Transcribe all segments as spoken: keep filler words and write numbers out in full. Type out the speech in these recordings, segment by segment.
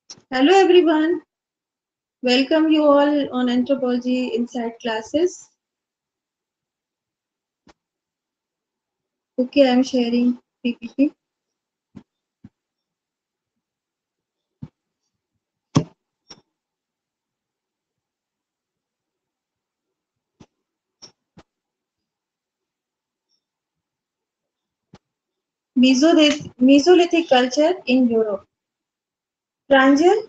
Hello everyone, welcome you all on Anthropology Insight classes. Okay, I'm sharing P P T. Mesolithic, Mesolithic culture in Europe. Pranjal,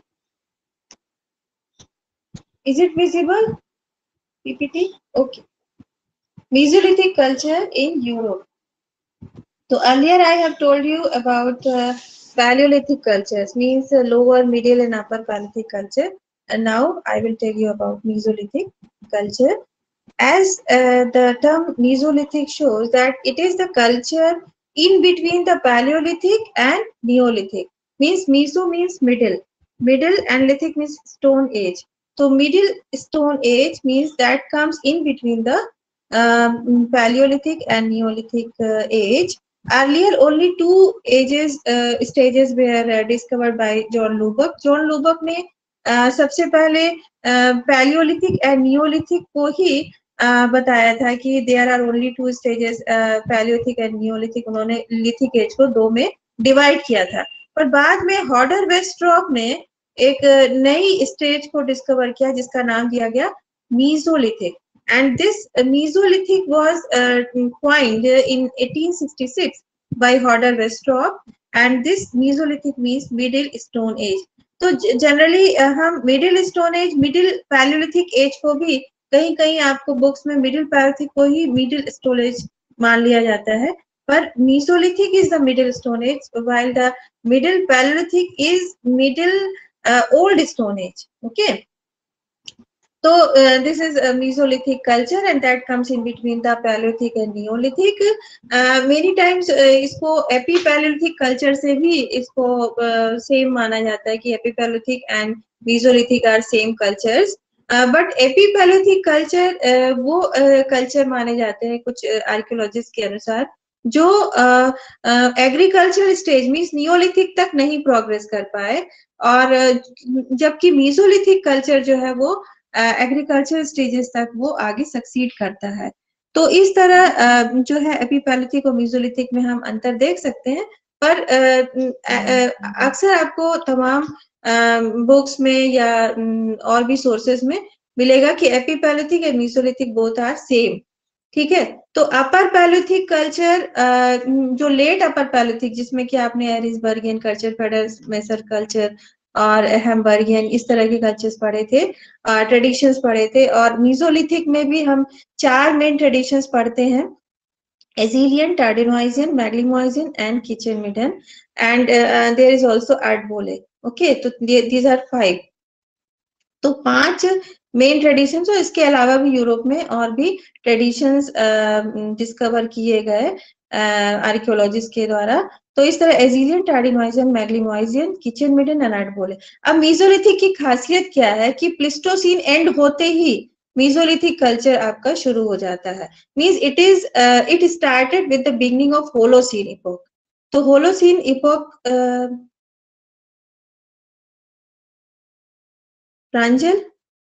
is it visible? P P T? Okay. Mesolithic culture in Europe. So earlier I have told you about uh, Paleolithic cultures, means uh, lower, middle and upper Paleolithic culture. And now I will tell you about Mesolithic culture. As uh, the term Mesolithic shows that it is the culture in between the Paleolithic and Neolithic. Means Meso means middle. Middle and Lithic means Stone Age. So Middle Stone Age means that comes in between the um, Paleolithic and Neolithic uh, age. Earlier, only two ages uh, stages were uh, discovered by John Lubbock. John Lubbock ने uh, सबसे पहले Palaeolithic and Neolithic को ही uh, बताया था कि there are only two stages palaeolithic and neolithic, उन्होंने lithic age को दो में डिवाइड किया था। पर बाद में हॉडर वेस्ट्रॉप ने एक नई स्टेज को डिस्कवर किया जिसका नाम दिया गया mesolithic, and this uh, Mesolithic was uh, coined in eighteen sixty-six by Hodder Westrop, and this Mesolithic means Middle Stone Age. तो जनरली हम middle stone age, middle palaeolithic age को भी कहीं कहीं आपको बुक्स में मिडिल पैलियोलिथिक को ही middle stone as मान लिया जाता है, पर Mesolithic is the middle stone age while the middle Paleolithic is middle uh, old stone age. Okay. So uh, this is a Mesolithic culture and that comes in between the Paleolithic and Neolithic. Uh, many times uh, इसको Epipaleolithic culture से भी इसको uh, same माना जाता है कि Epipaleolithic and Mesolithic are same cultures. Uh, but Epipaleolithic culture uh, वो uh, culture माने जाते हैं कुछ archaeologists के अनुसार जो एग्रीकल्चर स्टेज मीन्स नियोलिथिक तक नहीं प्रोग्रेस कर पाए, और जबकि मीसोलिथिक कल्चर जो है वो एग्रीकल्चर स्टेजेस तक वो आगे सक्सीड करता है। तो इस तरह जो है एपिपैलिथिक और मीसोलिथिक में हम अंतर देख सकते हैं, पर अक्सर आपको तमाम बुक्स में या और भी सोर्सेस में मिलेगा कि एपिपैलिथिक और मीसोलिथिक बोथ आर सेम। ठीक है, तो अपर पैलियोलिथिक कल्चर जो लेट अपर पैलियोलिथिक जिसमें कि आपने Ahrensburgian culture, Federmesser culture और हेम्बर्गियन इस तरह के कल्चर्स पढ़े थे, ट्रेडिशंस पढ़े थे, और मीसोलिथिक में भी हम चार मेन ट्रेडिशंस पढ़ते हैं, Azilian, Tardenoisian, Maglemosian and kitchen midden, and there is also Ertebolle. Okay, तो दीज आर फाइव। तो पांच मेन ट्रेडिशंस, और इसके अलावा भी यूरोप में और भी ट्रेडिशंस डिस्कवर किए गए आर्कियोलॉजिस्ट के द्वारा। तो इस तरह एजिलियन, टार्डिनोइजियन, मैग्लिमोइजियन, किचन मिडन एंड एडबोले। अब मीसोलिथिक की खासियत क्या है कि प्लिस्टोसीन एंड होते ही मीसोलिथिक कल्चर आपका शुरू हो जाता है। Means it is it started with the beginning of Holocene epoch. तो होलोसीन इपोक, प्रांजल,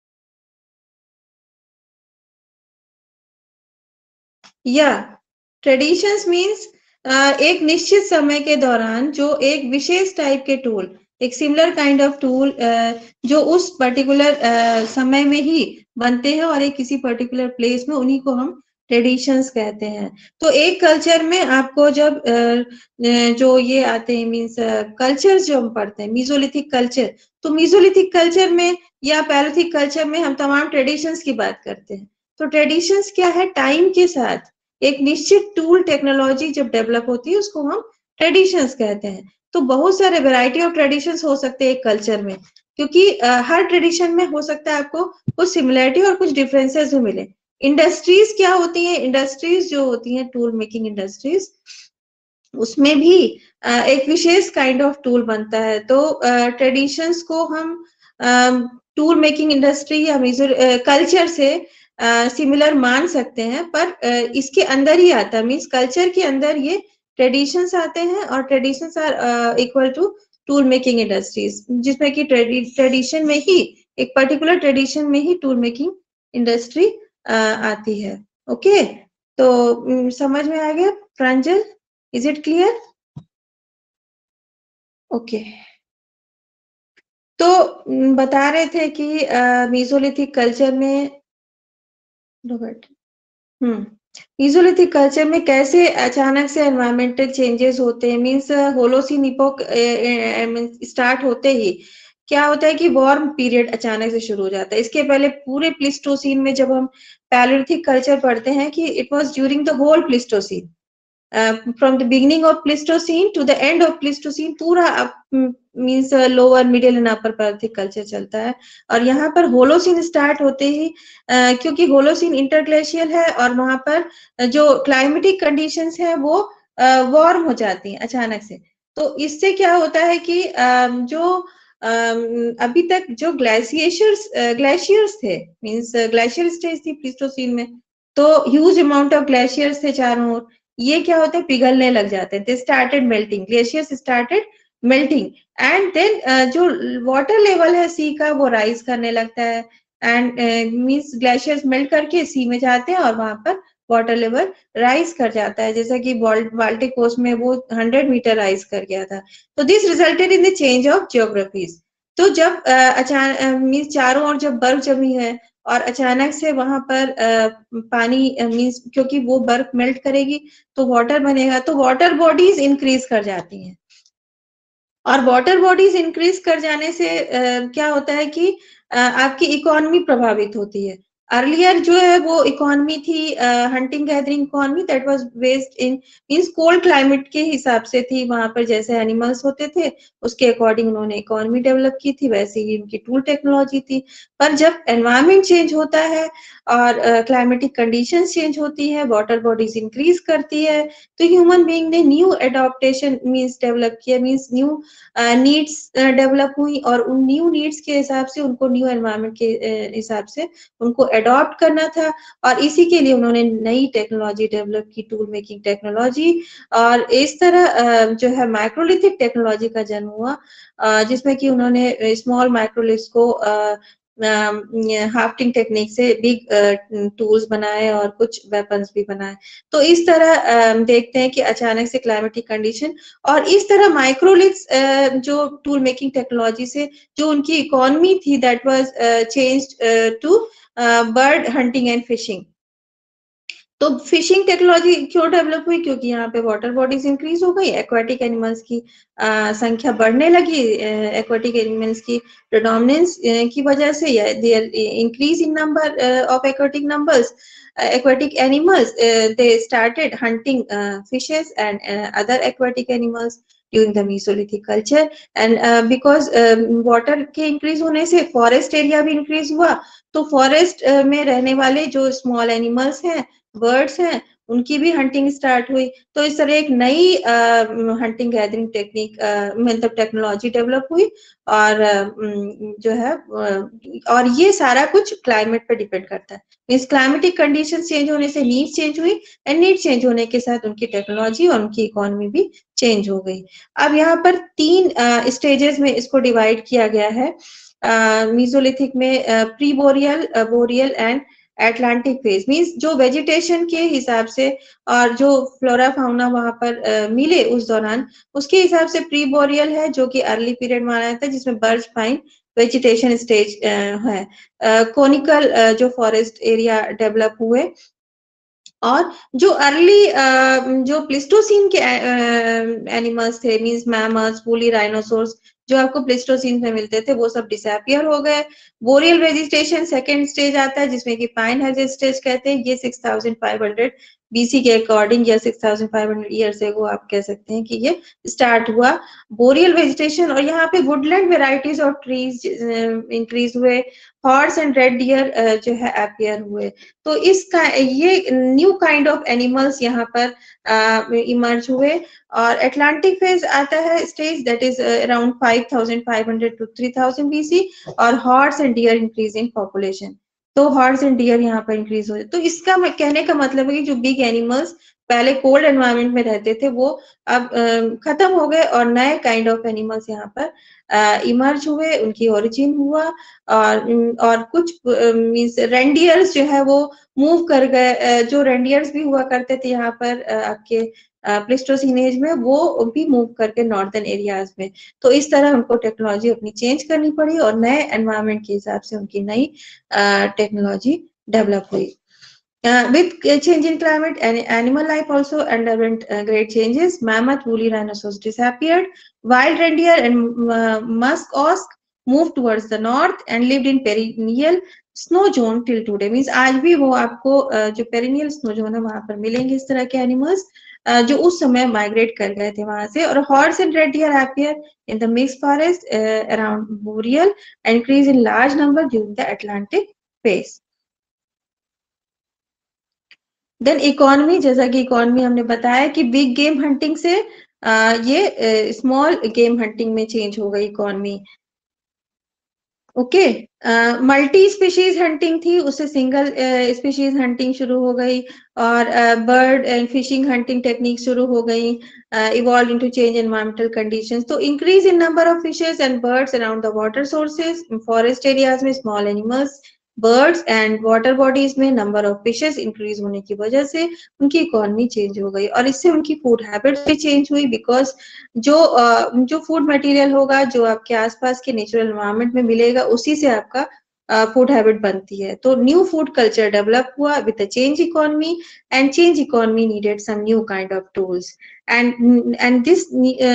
या ट्रेडिशंस मीन्स एक निश्चित समय के दौरान जो एक विशेष टाइप के टूल, एक सिमिलर काइंड ऑफ टूल जो उस पर्टिकुलर uh, समय में ही बनते हैं और एक किसी पर्टिकुलर प्लेस में, उन्हीं को हम ट्रेडिशंस कहते हैं। तो एक कल्चर में आपको जब uh, जो ये आते हैं मीन्स कल्चर जो हम पढ़ते हैं मीसोलिथिक कल्चर, तो मीसोलिथिक कल्चर में या पैलियोलिथिक कल्चर में हम तमाम ट्रेडिशंस की बात करते हैं। तो ट्रेडिशंस क्या है, टाइम के साथ एक निश्चित टूल टेक्नोलॉजी जब डेवलप होती है उसको हम ट्रेडिशंस कहते हैं। तो बहुत सारे वैरायटी ऑफ ट्रेडिशंस हो सकते हैं एक कल्चर में, क्योंकि आ, हर ट्रेडिशन में हो सकता है आपको कुछ सिमिलरिटी और कुछ डिफरेंसेस भी मिले। इंडस्ट्रीज क्या होती हैं, इंडस्ट्रीज जो होती हैं टूल मेकिंग इंडस्ट्रीज, उसमें भी आ, एक विशेष काइंड ऑफ टूल बनता है। तो ट्रेडिशंस को हम टूल मेकिंग इंडस्ट्री या कल्चर से सिमिलर uh, मान सकते हैं, पर uh, इसके अंदर ही आता है, मीन्स कल्चर के अंदर ये ट्रेडिशंस आते हैं और traditions are equal to tool making industries, जिसमें कि ट्रेडिशन में ही एक पर्टिकुलर ट्रेडिशन में ही टूल मेकिंग इंडस्ट्री आती है। ओके, तो समझ में आ गया Pranjal? Is it clear? Okay, तो बता रहे थे कि मीसोलिथिक कल्चर में रॉबर्ट हम्म मीसोलिथिक कल्चर में कैसे अचानक से एनवायरमेंटल चेंजेस होते हैं। मींस होलोसीन इपोक स्टार्ट होते ही क्या होता है कि वार्म पीरियड अचानक से शुरू हो जाता है। इसके पहले पूरे प्लिस्टोसीन में जब हम पैलियोलिथिक कल्चर पढ़ते हैं कि it was during the whole Pleistocene, from the beginning of Pleistocene to the end of Pleistocene, पूरा means lower middle and upper palaeolithic culture चलता है। और यहाँ पर होलोसीन स्टार्ट होते ही uh, क्योंकि होलोसीन इंटरग्लेशियल है और वहां पर जो क्लाइमेटिक कंडीशंस है वो वार्म uh, हो जाती हैं अचानक से। तो इससे क्या होता है कि uh, जो uh, अभी तक जो ग्लेशियर्स ग्लेशियर्स थे, मींस ग्लेशियर स्टेज थी प्लिस्टोसीन में, तो ह्यूज अमाउंट ऑफ ग्लेशियर्स थे चारों ओर, ये क्या होता है पिघलने लग जाते हैं। They started melting, glaciers started melting, and then जो वाटर लेवल है सी का वो राइज करने लगता है। एंड मींस ग्लेशियर्स मेल्ट करके सी में जाते हैं और वहां पर वाटर लेवल राइज कर जाता है, जैसा कि बाल्टिक कोस्ट में वो हंड्रेड मीटर राइज कर गया था। तो this resulted in the change of geographies. तो जब अचानक मींस चारों ओर जब बर्फ जमी है और अचानक से वहां पर uh, पानी मींस uh, क्योंकि वो बर्फ मेल्ट करेगी तो वाटर बनेगा, तो वाटर बॉडीज इंक्रीज कर जाती हैं। और वाटर बॉडीज इंक्रीज कर जाने से uh, क्या होता है कि uh, आपकी इकोनॉमी प्रभावित होती है। अर्लियर जो है वो इकोनॉमी थी hunting gathering economy, that was based in means cold climate के हिसाब से थी। वहां पर जैसे एनिमल्स होते थे उसके अकॉर्डिंग उन्होंने इकोनॉमी डेवलप की थी, वैसे ही उनकी टूल टेक्नोलॉजी थी। पर जब एनवायरमेंट चेंज होता है और क्लाइमेटिक कंडीशंस चेंज होती है, वाटर बॉडीज इंक्रीज करती है, तो ह्यूमन बीइंग ने न्यू एडॉप्टेशन मींस डेवलप किया, मींस न्यू नीड्स डेवलप हुई और उन न्यू नीड्स के हिसाब से उनको न्यू एनवायरमेंट के हिसाब से उनको अडॉप्ट करना था। और इसी के लिए उन्होंने नई टेक्नोलॉजी डेवलप की, टूल मेकिंग टेक्नोलॉजी। और इस तरह जो है माइक्रोलिथिक टेक्नोलॉजी का जन्म हुआ, जिसमें कि उन्होंने स्मॉल माइक्रोलिथ्स को हाफ्टिंग टेक्निक से बिग टूल्स बनाए और कुछ वेपन्स भी बनाए। तो इस तरह देखते हैं कि अचानक से क्लाइमेटिक कंडीशन और इस तरह माइक्रोलिथ्स जो टूल मेकिंग टेक्नोलॉजी से जो उनकी इकोनॉमी थी that was changed to bird hunting and fishing. तो फिशिंग टेक्नोलॉजी क्यों डेवलप हुई? क्योंकि यहाँ पे वाटर बॉडीज इंक्रीज हो गई, एक्वाटिक एनिमल्स की आ, संख्या बढ़ने लगी, एक्वाटिक एनिमल्स की प्रेडोमिनेंस की वजह से, या there increase in number of aquatic numbers aquatic animals, uh, they started hunting uh, fishes and uh, other aquatic animals during the Mesolithic culture. And uh, because um, water के increase होने से forest area भी increase हुआ, तो forest uh, में रहने वाले जो small animals हैं, birds हैं, उनकी भी हंटिंग स्टार्ट हुई। तो इस तरह एक नई हंटिंग गैदरिंग टेक्निक मतलब टेक्नोलॉजी डेवलप हुई और uh, जो है uh, और ये सारा कुछ क्लाइमेट पे डिपेंड करता है। मीन्स क्लाइमेटिक कंडीशन चेंज होने से नीड चेंज हुई, एंड नीड चेंज होने के साथ उनकी टेक्नोलॉजी और उनकी इकोनॉमी भी चेंज हो गई। अब यहाँ पर तीन स्टेजेस uh, में इसको डिवाइड किया गया है मीसोलिथिक uh, में, pre boreal, boreal and Atlantic phase. Means जो वेजिटेशन के हिसाब से और जो फ्लोरा फाउना वहां पर uh, मिले उस दौरान, उसके हिसाब से प्री बोरियल है जो कि अर्ली पीरियड माना जाता है, जिसमें birch pine vegetation stage uh, है, कोनिकल uh, uh, जो फॉरेस्ट एरिया डेवलप हुए। और जो अर्ली uh, जो प्लिस्टोसीन के एनिमल्स uh, थे, मींस मैमल्स, वूली राइनोसोर्स, जो आपको प्लिस्टोसीन में मिलते थे, वो सब डिसअपियर हो गए। बोरियल वेजिटेशन सेकेंड स्टेज आता है, जिसमें कि पाइन हैज स्टेज कहते हैं। ये six thousand five hundred BC के अकॉर्डिंग या six thousand five hundred year से वो आप कह सकते हैं कि ये स्टार्ट हुआ बोरियल वेजिटेशन। और यहाँ पे woodland varieties of trees increase हुए, हॉर्स एंड रेड डियर जो है अपियर हुए। तो इसका ये न्यू काइंड ऑफ एनिमल्स यहाँ पर इमर्ज हुए। और एटलांटिक फेज आता है stage that is around five thousand five hundred to three thousand BC, और horse and deer increase in population. तो हॉर्स एंड डियर यहाँ पर इंक्रीज हो जाए। तो इसका कहने का मतलब है कि जो बिग एनिमल्स पहले कोल्ड एनवायरनमेंट में रहते थे वो अब खत्म हो गए और नए काइंड ऑफ एनिमल्स यहाँ पर इमर्ज हुए, उनकी ओरिजिन हुआ। और और कुछ मींस रेंडियर्स जो है वो मूव कर गए, जो रेंडियर्स भी हुआ करते थे यहाँ पर आपके प्लेस्टोसीन एज में, वो भी मूव करके नॉर्दर्न एरियाज में। तो इस तरह उनको टेक्नोलॉजी अपनी चेंज करनी पड़ी और नए एनवायरनमेंट के हिसाब से उनकी नई टेक्नोलॉजी डेवलप हुई। Uh, with change in climate, animal life also underwent uh, great changes. Mammoth, woolly rhinoceros disappeared. Wild reindeer and uh, musk ox moved towards the north and lived in perennial snow zone till today. Means आज भी वो आपको uh, जो perennial snow zone है वहां पर मिलेंगे इस तरह के animals uh, जो उस समय migrate कर गए थे वहां से। और horse and red deer appear in the mixed forest uh, around Boreal and increase in large number during the Atlantic phase. Then economy, जैसा कि इकोनॉमी हमने बताया कि बिग गेम हंटिंग से आ, ये स्मॉल गेम हंटिंग में चेंज हो गई economy. Okay, multi species hunting थी, उससे सिंगल स्पीशीज हंटिंग शुरू हो गई। और bird and fishing hunting technique शुरू हो गई, evolve into change environmental conditions. तो increase in number of fishes and birds around the water sources, forest areas में small animals, birds and water bodies में नंबर ऑफ फिशेस इंक्रीज होने की वजह से उनकी इकोनॉमी चेंज हो गई। और इससे उनकी फूड हैबिट्स भी चेंज हुई, बिकॉज जो uh, जो फूड मटेरियल होगा जो आपके आसपास के नेचुरल एनवायरनमेंट में मिलेगा उसी से आपका फूड uh, हैबिट बनती है। तो न्यू फूड कल्चर डेवलप हुआ with the change economy, and change economy needed some new kind of tools, and and this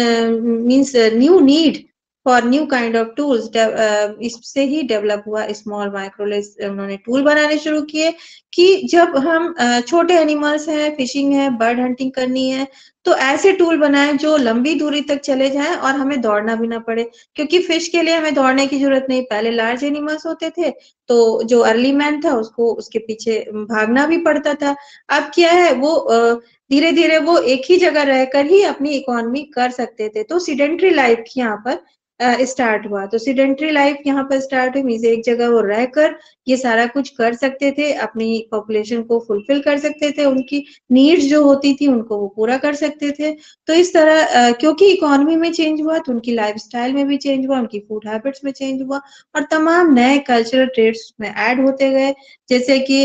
means new need for new kind of tools. इससे ही develop हुआ small माइक्रोलेस, उन्होंने tool बनाने शुरू किए कि जब हम uh, छोटे एनिमल्स हैं, फिशिंग है, बर्ड हंटिंग करनी है, तो ऐसे टूल बनाए जो लंबी दूरी तक चले जाएं और हमें दौड़ना भी ना पड़े, क्योंकि फिश के लिए हमें दौड़ने की जरूरत नहीं। पहले लार्ज एनिमल्स होते थे तो जो अर्ली मैन था उसको उसके पीछे भागना भी पड़ता था। अब क्या है, वो धीरे धीरे वो एक ही जगह रहकर ही अपनी इकोनॉमी कर सकते थे। तो सीडेंट्री लाइफ यहाँ पर स्टार्ट हुआ। तो सीडेंट्री लाइफ यहाँ पर स्टार्ट हुई, मीन्स एक जगह वो रहकर ये सारा कुछ कर सकते थे, अपनी पॉपुलेशन को फुलफिल कर सकते थे, उनकी नीड्स जो होती थी उनको वो पूरा कर सकते थे। तो इस तरह क्योंकि इकोनॉमी में चेंज हुआ तो उनकी लाइफस्टाइल में भी चेंज हुआ, उनकी फूड हैबिट्स में चेंज हुआ, और तमाम नए कल्चरल ट्रेड्स में ऐड होते गए, जैसे कि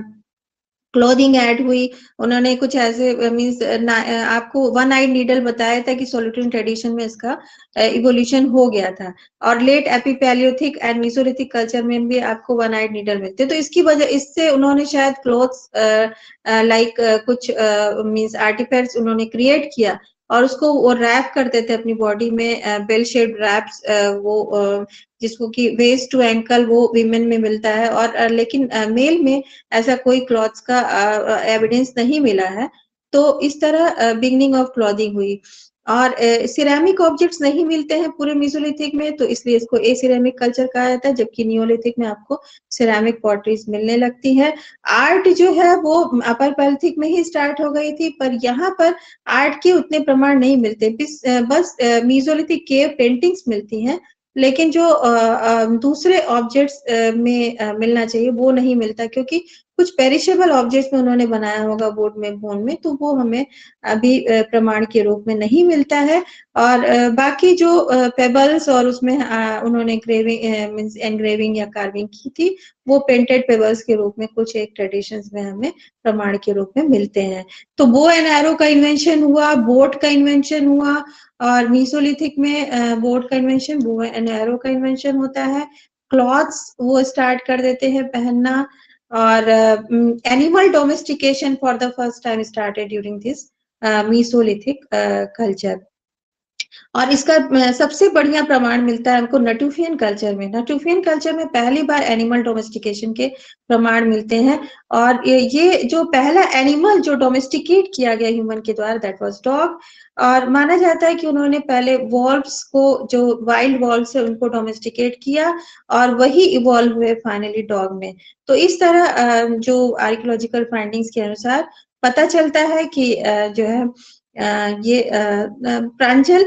क्लोथिंग ऐड हुई। उन्होंने कुछ ऐसे मीन्स आपको वन आइड नीडल बताया था कि सोलिटन ट्रेडिशन में इसका इवोल्यूशन हो गया था, और late Epipalaeolithic and Mesolithic culture में भी आपको वन आइड नीडल मिलते। तो इसकी वजह इससे उन्होंने शायद क्लोथ्स लाइक कुछ मीन्स आर्टिफैक्ट्स उन्होंने क्रिएट किया और उसको वो रैप करते थे अपनी बॉडी में, बेल शेप्ड रैप्स, वो जिसको कि वेस्ट टू एंकल वो विमेन में मिलता है, और लेकिन मेल में ऐसा कोई क्लॉथ्स का एविडेंस नहीं मिला है। तो इस तरह बिगनिंग ऑफ क्लॉथिंग हुई। और सिरेमिक ऑब्जेक्ट्स नहीं मिलते हैं पूरे मीसोलिथिक में, तो इसलिए इसको ए सिरेमिक कल्चर कहा जाता है, जबकि नियोलिथिक में आपको सिरेमिक पॉटरीज मिलने लगती है। आर्ट जो है वो अपर पैलिथिक में ही स्टार्ट हो गई थी, पर यहाँ पर आर्ट के उतने प्रमाण नहीं मिलते, बस मीसोलिथिक केव पेंटिंग्स मिलती हैं, लेकिन जो दूसरे ऑब्जेक्ट्स में मिलना चाहिए वो नहीं मिलता, क्योंकि कुछ पेरिशेबल ऑब्जेक्ट्स में उन्होंने बनाया होगा वुड में, बोन में, तो वो हमें अभी प्रमाण के रूप में नहीं मिलता है। और बाकी जो पेबल्स और उसमें उन्होंने ग्रेविंग मींस एनग्रेविंग या कार्विंग की थी, वो पेंटेड पेबल्स के रूप में कुछ एक ट्रेडिशंस में हमें प्रमाण के रूप में मिलते हैं। तो बो एंड एरो का इन्वेंशन हुआ, बोट का इन्वेंशन हुआ, और मीसोलिथिक में बोट का इन्वेंशन, बो एंड एरो का इन्वेंशन होता है। क्लॉथ्स वो स्टार्ट कर देते हैं पहनना, और animal domestication for the first time started during this Mesolithic culture. और इसका सबसे बढ़िया प्रमाण मिलता है हमको नटुफियन कल्चर में। नटुफियन कल्चर में पहली बार एनिमल डोमेस्टिकेशन के प्रमाण मिलते हैं, और ये जो पहला एनिमल जो डोमेस्टिकेट किया गया ह्यूमन के द्वारा, दैट वाज डॉग। और माना जाता है कि उन्होंने पहले वॉल्व्स को, जो वाइल्ड वॉल्व्स है उनको डोमेस्टिकेट किया, और वही इवॉल्व हुए फाइनली डॉग में। तो इस तरह जो आर्कियोलॉजिकल फाइंडिंग्स के अनुसार पता चलता है कि जो है ये प्रांजल,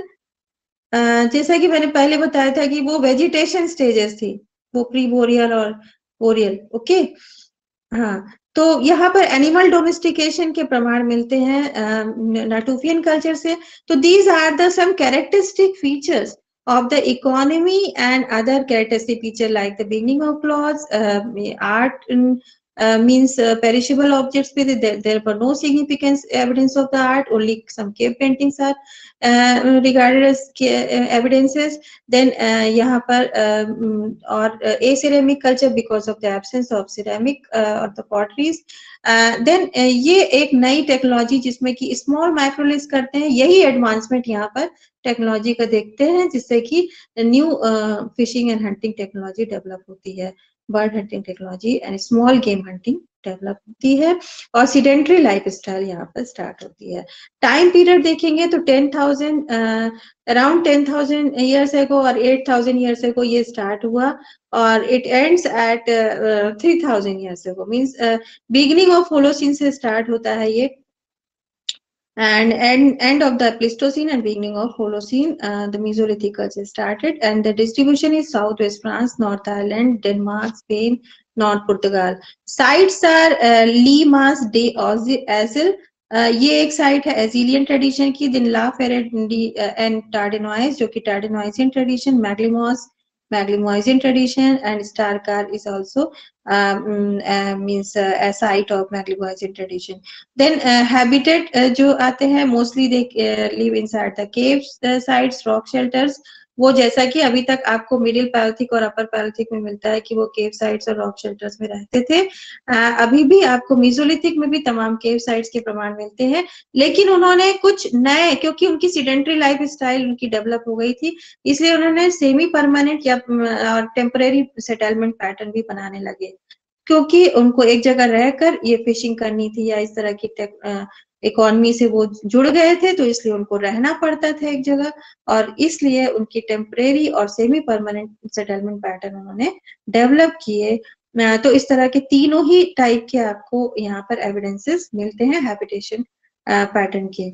जैसा कि मैंने पहले बताया था कि वो वेजिटेशन स्टेजेस थी, वो प्री बोरियल और बोरियल। ओके, हाँ, तो यहाँ पर एनिमल डोमेस्टिकेशन के प्रमाण मिलते हैं नाटुफियन कल्चर से। तो these are the some characteristic features of the economy and other characteristic feature like the beginning of clothes, uh, art uh, means uh, perishable objects with there, there were no significant evidence of the art, only some cave paintings are uh, regarded as uh, evidences. Then uh, यहाँ पर uh, और uh, aceramic culture because of the absence of ceramic uh, or the potteries. Then uh, uh, ये एक नई technology जिसमें कि small माइक्रोलिस करते हैं, यही एडवांसमेंट यहाँ पर टेक्नोलॉजी का देखते हैं, जिससे कि new fishing and hunting technology develop होती है, bird hunting technology and small game hunting develop होती है, और सीडेंट्री लाइफस्टाइल यहाँ पर स्टार्ट होती है। टाइम पीरियड देखेंगे तो ten thousand around ten thousand years ago और एट थाउजेंड ईयर्स एगो ये स्टार्ट हुआ, और it ends at three thousand years ago, means beginning of Holocene से स्टार्ट होता है ये, and end, end of the Pleistocene and beginning of Holocene, uh, the Mesolithic culture started, and the distribution is southwest France, North Ireland, Denmark, Spain, North Portugal. Sites are uh, Limas de Azil, uh, ये एक site है एजिलियन tradition की, दिन ला ferret and Tardenois जो कि Tardenoisian tradition, Maglemose Maglemoisian tradition, and Starkar is also um, uh, means uh, a site of Maglemoisian tradition. Then uh, habitat uh, जो आते हैं mostly they uh, live inside the caves uh, sites, rock shelters. वो जैसा कि अभी तक आपको middle पैलिथिक और अपर पैलिथिक में मिलता है कि वो केव साइट्स और रॉक शेल्टर्स में रहते थे, आ, अभी भी आपको मेसोलिथिक में भी तमाम केव साइट्स के प्रमाण मिलते हैं, लेकिन उन्होंने कुछ नए, क्योंकि उनकी सीडेंट्री लाइफ स्टाइल उनकी डेवलप हो गई थी, इसलिए उन्होंने सेमी परमानेंट या टेम्परेरी सेटलमेंट पैटर्न भी बनाने लगे, क्योंकि उनको एक जगह रहकर ये फिशिंग करनी थी या इस तरह की इकोनॉमी से वो जुड़ गए थे, तो इसलिए उनको रहना पड़ता था एक जगह, और इसलिए उनकी टेम्परेरी और सेमी परमानेंट सेटलमेंट पैटर्न उन्होंने डेवलप किए। तो इस तरह के तीनों ही टाइप के आपको यहाँ पर एविडेंसेस मिलते हैं हैबिटेशन पैटर्न के।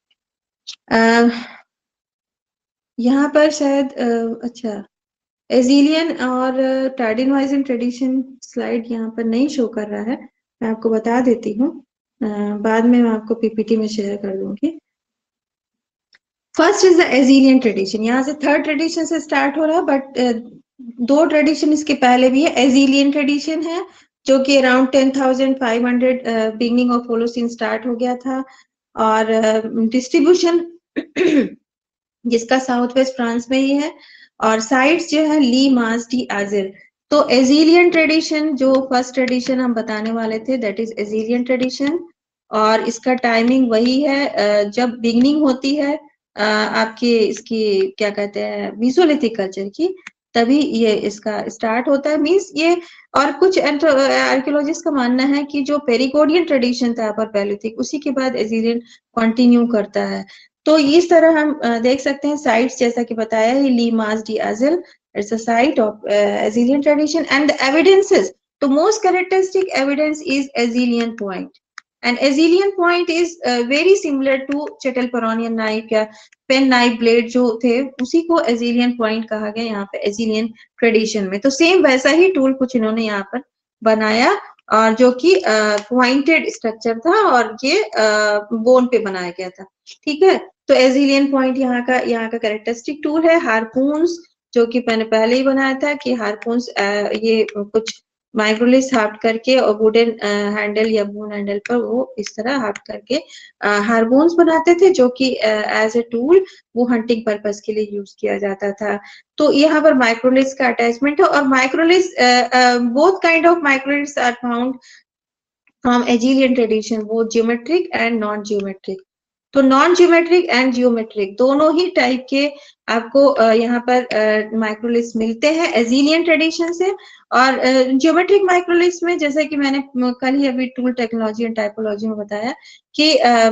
यहाँ पर शायद अच्छा एजिलियन और टार्डिनोइसियन ट्रेडिशन स्लाइड यहाँ पर नहीं शो कर रहा है, मैं आपको बता देती हूँ, बाद में मैं आपको पीपीटी में शेयर कर दूंगी। First is the Azilian tradition, यहाँ से थर्ड ट्रेडिशन से स्टार्ट हो रहा है, बट दो ट्रेडिशन इसके पहले भी है। एजिलियन ट्रेडिशन है जो कि around ten thousand five hundred beginning of Holocene start हो गया था, और डिस्ट्रीब्यूशन uh, जिसका साउथ वेस्ट फ्रांस में ही है, और साइट्स जो है ली मास डी एजिल। तो एजिलियन ट्रेडिशन जो फर्स्ट ट्रेडिशन हम बताने वाले थे, दैट इज एजिलियन ट्रेडिशन, और इसका टाइमिंग वही है जब बिगनिंग होती है आपकी इसकी क्या कहते हैं मेसोलिथिक कल्चर की, तभी ये इसका स्टार्ट होता है। मींस ये, और कुछ आर्कियोलॉजिस्ट का मानना है कि जो पेरिकोडियन ट्रेडिशन था अपर पैलियोलिथिक, उसी के बाद एजिलियन कंटिन्यू करता है। तो इस तरह हम देख सकते हैं साइट्स, जैसा कि बताया है, Le Mas d Azil, it's a site of Azilian tradition, and the evidences, तो most characteristic evidence is Azilian point, and Azilian point is very similar to Chatelperronian knife या पेन नाइफ ब्लेड जो थे, उसी को एजिलियन point कहा गया यहाँ पे एजिलियन ट्रेडिशन में। तो सेम वैसा ही टूल कुछ इन्होंने यहाँ पर बनाया, और जो कि पॉइंटेड स्ट्रक्चर था, और ये बोन पे बनाया गया था, ठीक है। तो एजिलियन पॉइंट यहाँ का यहाँ का कैरेक्टरिस्टिक टूल है। हार्पून्स, जो कि मैंने पहले ही बनाया था कि हार्पून्स ये कुछ माइक्रोलिस हाफ्ट करके और वुडन हैंडल या बून हैंडल पर वो इस तरह हाफ्ट करके हार्पून्स बनाते थे, जो कि एज ए टूल वो हंटिंग पर्पस के लिए यूज किया जाता था। तो यहाँ पर माइक्रोलिस का अटैचमेंट है, और microliths both kind of microliths are found from Azilian tradition, वो जियोमेट्रिक एंड नॉन जियोमेट्रिक। तो नॉन जियोमेट्रिक एंड जियोमेट्रिक दोनों ही टाइप के आपको यहाँ पर माइक्रोलिस मिलते हैं एजिलियन ट्रेडिशन से। और जियोमेट्रिक माइक्रोलिस में, जैसे कि मैंने कल ही अभी टूल टेक्नोलॉजी एंड टाइपोलॉजी में बताया कि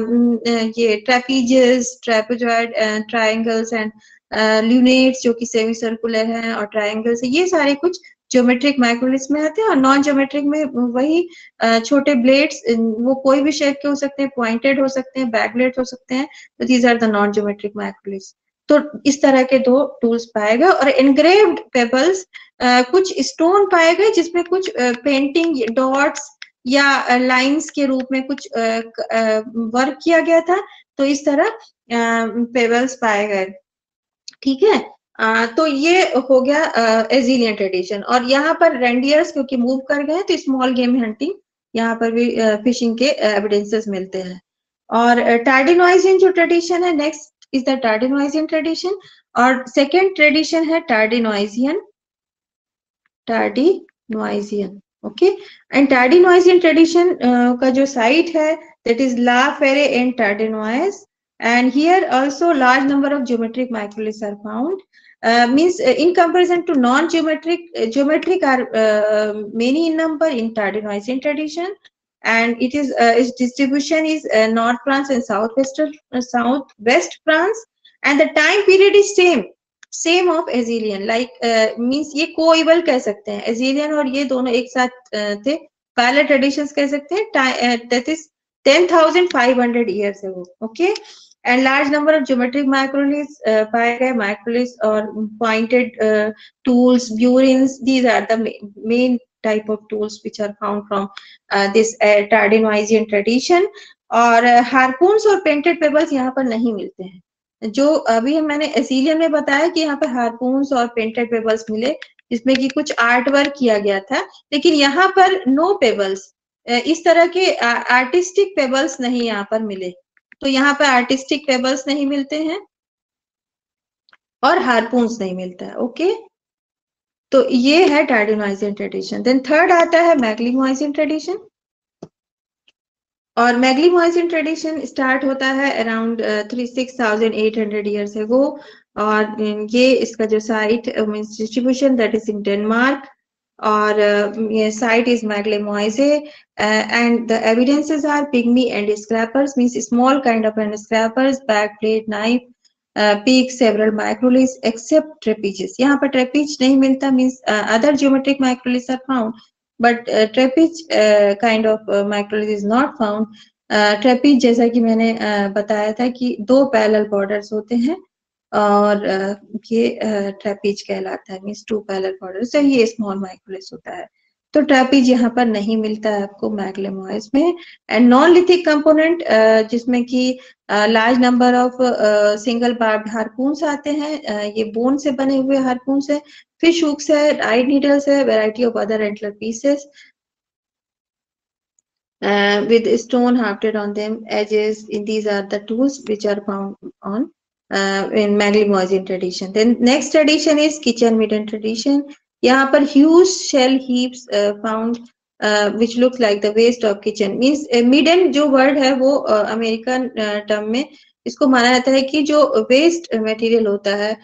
ये trapezius, trapezoid, triangles and lunates जो कि सेमी सर्कुलर हैं, और ट्रायंगल्स, ये सारे कुछ ज्योमेट्रिक माइक्रोलिस में आते हैं। और नॉन ज्योमेट्रिक में वही छोटे ब्लेड्स, वो कोई भी शेप के हो सकते हैं, पॉइंटेड हो सकते हैं, बैक ब्लेड हो सकते हैं, तो these are the non geometric microliths. तो इस तरह के दो टूल्स पाए गए। और एनग्रेव्ड पेबल्स, कुछ स्टोन पाए गए जिसमें कुछ पेंटिंग डॉट्स या लाइंस के रूप में कुछ वर्क किया गया था, तो इस तरह पेबल्स पाए गए। ठीक है, आ, तो ये हो गया एजिलियन ट्रेडिशन। और यहाँ पर रेंडियर्स क्योंकि मूव कर गए तो स्मॉल गेम हंटिंग यहाँ पर भी फिशिंग के एविडेंसेस मिलते हैं। और टार्डिनोइजियन जो ट्रेडिशन है, next is the Tardenoisian tradition. और सेकेंड ट्रेडिशन है Tardenoisian, Tardenoisian, okay. And Tardenoisian tradition का जो साइट है that is La Fère and Tardenois, and here also large number of geometric microliths are found. Uh, means uh, in comparison to non-geometric, uh, geometric are uh, many in number in Tardenoisian tradition, and it is uh, its distribution is uh, North France and Southwestern uh, Southwest France, and the time period is same same of Azilian, like means ये coeval कह सकते हैं, एजिलियन और ये दोनों एक साथ uh, थे, पहले ट्रेडिशंस कह सकते हैं, that is ten thousand five hundred years ago, okay. And large number of geometric microliths uh, पाए गए, microliths और pointed uh, tools, burins, these are the main, main type of tools which are found from uh, this uh, Tardenoisian tradition. और harpoons और painted pebbles यहाँ पर नहीं मिलते हैं। जो अभी मैंने एसिलियन में बताया कि यहाँ पर हार्पून्स और पेंटेड पेबल्स मिले जिसमें कि कुछ आर्ट वर्क किया गया था, लेकिन यहाँ पर नो पेबल्स, इस तरह के आर्टिस्टिक पेबल्स नहीं यहाँ पर मिले। तो यहाँ पर आर्टिस्टिक पेबल्स नहीं मिलते हैं और हार्पून्स नहीं मिलता है, ओके। तो ये है टार्डिनोइजियन ट्रेडिशन। देन थर्ड आता है मैग्लिमोइजियन ट्रेडिशन। और मैग्लिमोइजियन ट्रेडिशन स्टार्ट होता है around three six thousand eight hundred years ago. और ये इसका जो site means distribution that is in Denmark, और ये site is Maglemose, and the evidences are pygmy end scrapers, means small kind of end scrapers, back plate, knife, pick, several microliths except trapezes. यहाँ पर trapeze नहीं मिलता, means other geometric microliths are found, but uh, trapeze uh, kind of uh, microlith is not found. uh, trapeze जैसा कि मैंने uh, बताया था कि दो पैरेलल बॉर्डर्स होते हैं और uh, ये ट्रेपीज uh, कहलाता है, मींस टू पैरेलल बॉर्डर्स, तो ये स्मॉल माइक्रोलिथ होता है। तो ट्रेपीज यहाँ पर नहीं मिलता है आपको मैग्लिमोइज में। एंड नॉन लिथिक कंपोनेंट जिसमें कि large number of single barb harpoons आते हैं, uh, ये बोन से बने हुए हार्पून्स है, fish hooks है, eyed needles है, variety of other antler pieces uh, with stone hafted on them, edges. In these are the tools which are found on uh, in Maglemosian tradition. Then next tradition is kitchen midden tradition. यहाँ पर huge shell heaps uh, found uh, which looks like the waste of kitchen. Means uh, midden जो word है वो American uh, term में इसको माना जाता है कि जो वेस्ट मटेरियल होता है,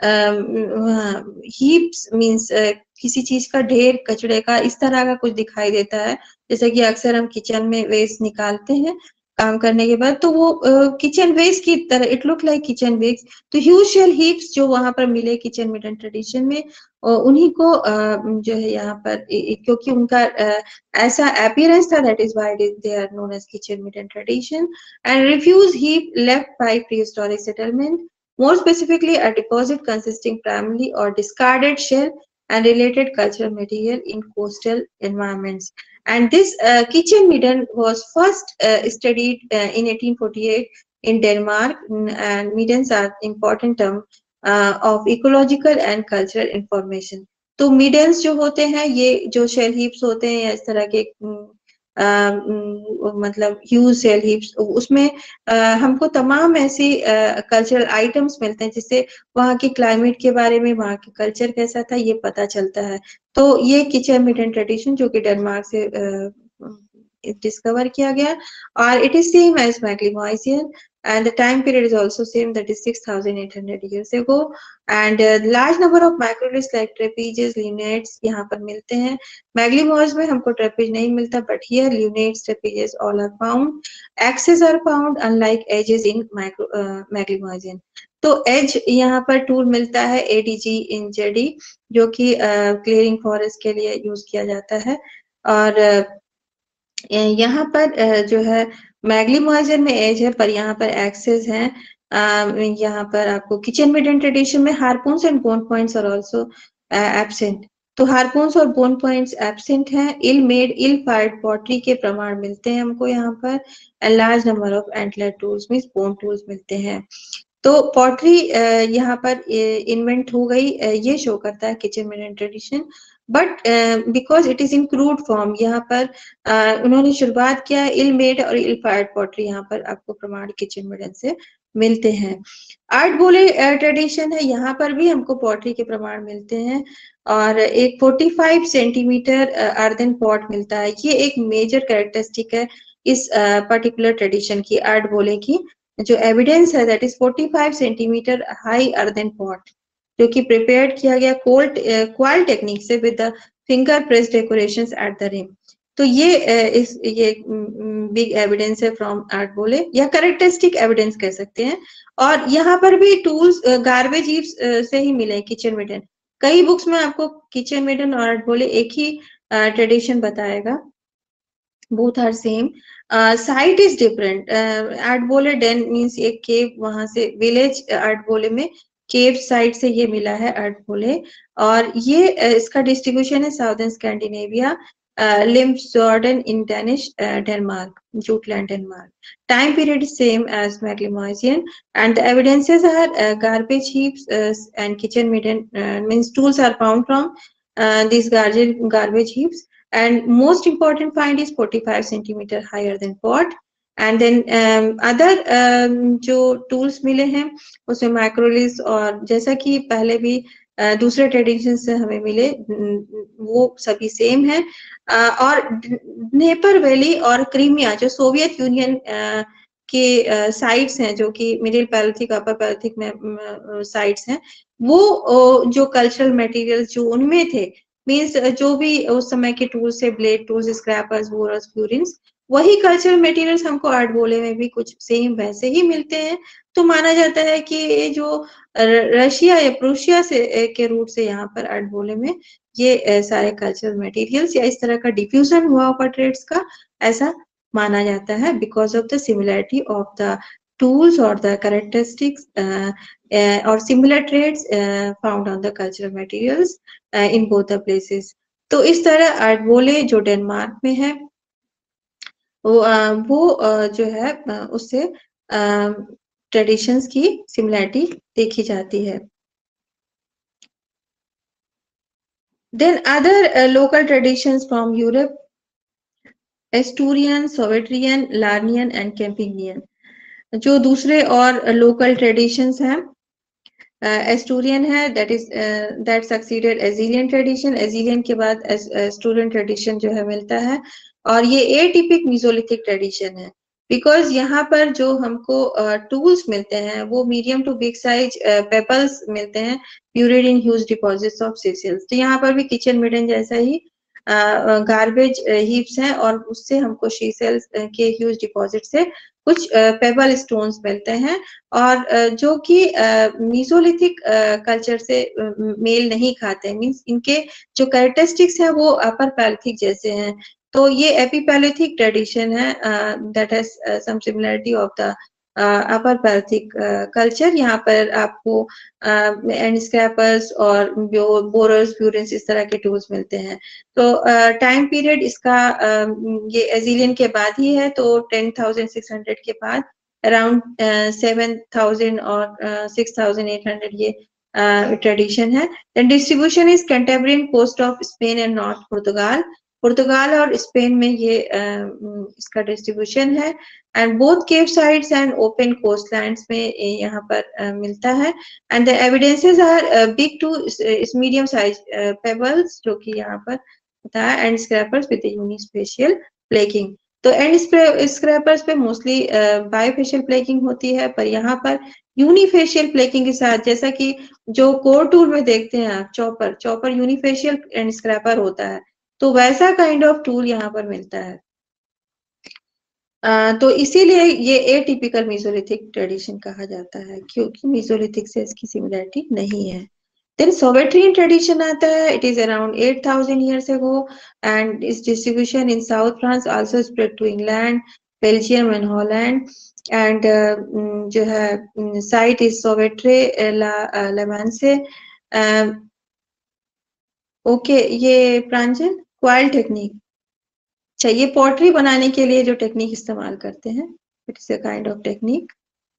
हीप्स uh, मीन्स uh, किसी चीज का ढेर, कचड़े का, इस तरह का कुछ दिखाई देता है, जैसे कि अक्सर हम किचन में वेस्ट निकालते हैं काम करने के बाद, तो वो किचन uh, वेस्ट की तरह, it look like kitchen waste. तो ह्यूज शेल हीप्स जो वहां पर मिले किचन मिडन ट्रेडिशन में, और उन्हीं को uh, जो है यहाँ पर, क्योंकि उनका uh, ऐसा अपीयरेंस था, that is why they are known as kitchen midden tradition. And refuse heap left by prehistoric settlement, more specifically a deposit consisting primarily or discarded shell and related cultural material in coastal environments. And this uh, kitchen midden was first uh, studied uh, in eighteen forty-eight in Denmark, and middens are important term uh, of ecological and cultural information. तो middens जो होते हैं, ये जो shell heaps होते हैं या इस तरह के Uh, मतलब ह्यूज सेल हीप्स, उसमें uh, हमको तमाम ऐसी कल्चरल uh, आइटम्स मिलते हैं जिससे वहाँ की क्लाइमेट के बारे में, वहाँ की कल्चर कैसा था, ये पता चलता है। तो ये किचन मिडन ट्रेडिशन जो कि डेनमार्क से डिस्कवर uh, किया गया, और it is same as Maglemosian, and the time period is also same, that is six thousand eight hundred years ago. And uh, large number of microliths like trapezius, lunates यहाँ पर मिलते हैं। मैग्लिमोइज में हमको ट्रेपेज नहीं मिलता, but here lunates, trapezius all are found. Axes are found unlike edges in micro uh, मैग्लिमोइजियन। तो as यहाँ पर टूल मिलता है A D G in J D, जो कि क्लियरिंग uh, फॉरेस्ट के लिए यूज किया जाता है। और uh, यहाँ पर uh, जो है मैग्लिमोइजियन में एज है, पर यहाँ पर एक्सेस हैं। uh, यहाँ पर आपको किचन मिडन ट्रेडिशन में harpoons and bone points are also absent. तो हार्पोन्स और बोन पॉइंट्स एब्सेंट हैं। Ill made ill fired pottery के प्रमाण मिलते हैं हमको यहाँ पर। Large number of antler tools means bone tools मिलते हैं। तो पॉटरी यहाँ पर इन्वेंट हो गई, ये शो करता है kitchen midden tradition. But because it is in crude form, यहाँ पर uh, उन्होंने शुरुआत किया इल मेड और इल फायर्ड पॉटरी, यहाँ पर आपको प्रमाण किचन मेडन से मिलते हैं। आर्ट बोले ट्रेडिशन है, यहाँ पर भी हमको पॉटरी के प्रमाण मिलते हैं और एक पैंतालीस सेंटीमीटर अर्दन पॉट मिलता है। ये एक मेजर कैरेक्टरिस्टिक है इस पर्टिकुलर ट्रेडिशन की, आर्ट बोले की। जो एविडेंस है दैट इज पैंतालीस सेंटीमीटर हाई अर्दन पॉट, जो कि प्रिपेयर्ड किया गया कोल्ड क्वाल टेक्निक से with the finger press decorations at the rim. तो ये इस ये बिग एविडेंस है फ्रॉम आर्ट बोले, या कैरेक्टरिस्टिक एविडेंस कह सकते हैं। और यहाँ पर भी टूल्स गार्बेज हीप्स से ही मिले किचन मेडन। कई बुक्स में आपको किचन मेडन और आर्ट बोले एक ही ट्रेडिशन बताएगा, both are same. uh, site is different. uh, Ertebolle den means एक केव, वहां से विलेज आर्टबोले में केव साइट से ये मिला है आर्टबोले। और ये uh, इसका डिस्ट्रीब्यूशन है southern Scandinavia, Limfjorden in Danish Denmark, Jutland Denmark. Time period is same as Maglemosian, and the evidences are uh, garbage heaps uh, and kitchen midden uh, means tools are found from uh, these garbage garbage heaps. And most important find is forty-five centimeter higher than pot. And then um, other um, जो tools मिले हैं उसमें माइक्रोलिस, और जैसा कि पहले भी uh, दूसरे ट्रेडिशन से हमें मिले वो सभी सेम है। uh, और नेपर वैली और क्रीमिया जो सोवियत यूनियन uh, के साइट्स uh, हैं, जो कि मिडिल पैलेथिक अपर पैलेथिक में साइट्स हैं, वो uh, जो कल्चरल मटेरियल्स जो उनमें थे, मीन्स जो भी उस समय के टूल्स है, blade tools, scrapers, borers, burins, वही कल्चरल मटेरियल्स हमको आर्ट बोले में भी कुछ सेम वैसे ही मिलते हैं। तो माना जाता है कि ये जो रशिया या प्रूशिया से के रूट से यहाँ पर आर्ट बोले में ये सारे कल्चरल मटेरियल्स या इस तरह का डिफ्यूजन हुआ होगा ट्रेड्स का, ऐसा माना जाता है because of the similarity of the tools or the characteristics uh, uh, or similar traits uh, found on the cultural materials uh, in both the places. तो इस तरह आर्ट बोले जो डेनमार्क में है वो uh, वो uh, जो है uh, उससे ट्रेडिशंस uh, की सिमिलरिटी देखी जाती है। Then other uh, local traditions from Europe, Asturian, Sovetrian, Larnian and Campanian। जो दूसरे और लोकल ट्रेडिशंस हैं, एस्टूरियन है that is that succeeded Azilian tradition, Azilian के बाद एस्टूरियन ट्रेडिशन जो है मिलता है। और ये एटिपिक मीसोलिथिक ट्रेडिशन है बिकॉज यहाँ पर जो हमको टूल्स uh, मिलते हैं वो medium to big size pebbles मिलते हैं buried in huge deposits of seashells. तो यहाँ पर भी किचन मिडन जैसा ही गार्बेज uh, हीप्स हैं और उससे हमको शीसेल्स uh, के ह्यूज डिपॉजिट से कुछ पेबल uh, स्टोन्स मिलते हैं और uh, जो कि मीसोलिथिक uh, कल्चर uh, से uh, मेल नहीं खाते, मींस इनके जो कैरेक्टरिस्टिक्स है वो अपर पैलेथिक जैसे हैं। तो ये एपीपैलेथिक ट्रेडिशन है that has some similarity of the upper Palaeolithic culture. यहाँ पर आपको एंड स्क्रैपर्स और बोरर्स, फ्यूरिन्स इस तरह के टूल्स मिलते हैं। तो टाइम uh, पीरियड इसका uh, ये एजिलियन के बाद ही है, तो टेन थाउजेंड सिक्स हंड्रेड के बाद अराउंड सेवन थाउजेंड और सिक्स थाउजेंड एट हंड्रेड ये ट्रेडिशन uh, है। Then distribution is Cantabrian coast of Spain and north Portugal. पुर्तगाल और स्पेन में ये uh, इसका डिस्ट्रीब्यूशन है and both cave sides and open coastlands में यहाँ पर uh, मिलता है। And the evidences are big to medium size pebbles जो कि यहाँ पर होता है and scrapers with unifacial flaking. तो एंड स्क्रैपर्स पे मोस्टली बायोफेशियल प्लेकिंग होती है, पर यहाँ पर यूनिफेशियल प्लेकिंग के साथ, जैसा कि जो कोर टूल में देखते हैं आप, chopper chopper unifacial end scraper होता है, तो वैसा काइंड ऑफ टूल यहाँ पर मिलता है। uh, तो इसीलिए ये एटिपिकल मीसोलिथिक ट्रेडिशन कहा जाता है क्योंकि मीसोलिथिक से इसकी सिमिलरिटी नहीं है। Then Sovetrian tradition आता है, it is around eight thousand years ago and its distribution in South France also spread to England, Belgium and Holland and uh, जो है site is Sauvetre la, uh, La Manse। uh, okay, ये प्रांजल coil technique, अच्छा ये pottery बनाने के लिए जो टेक्निक इस्तेमाल करते हैं, it is a kind of technique.